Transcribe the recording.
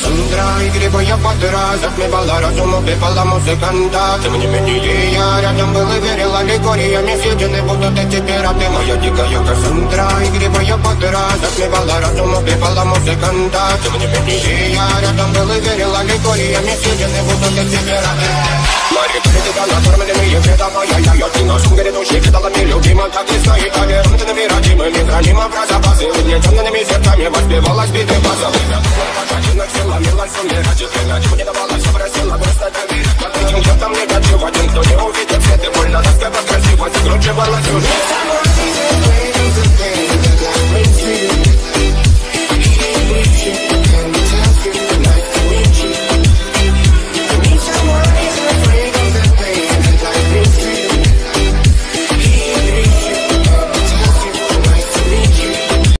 Кассандра, игривая подра, затмевала разум, убивала музыканта. Тем не менее я рядом был и верил, аллегориями съедены будут эти пираты. Моя дикая Кассандра, игривая подра, затмевала разум, убивала музыканта. Тем не менее я рядом был и верил, аллегориями съедены будут эти пираты. Мари прилетела накормленные предавая я ты на сумке грядущей кидалами любима. Так и стоит толерантными родимыми, хранимо про запасы. Угнетенными сердцами воспевалась биты базовых. Потраченных силами лансумера четверо не давала, все просила просто доверить. Под этим кто-то мне негатив, один, кто не увидит свет и больно, тоска красиво закручивала сюжет.